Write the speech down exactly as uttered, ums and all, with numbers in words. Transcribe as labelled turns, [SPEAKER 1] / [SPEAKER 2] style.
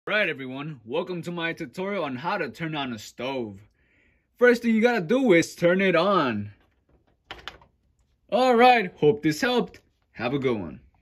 [SPEAKER 1] Alright everyone, welcome to my tutorial on how to turn on a stove. First thing you gotta do is turn it on. Alright, hope this helped. Have a good one.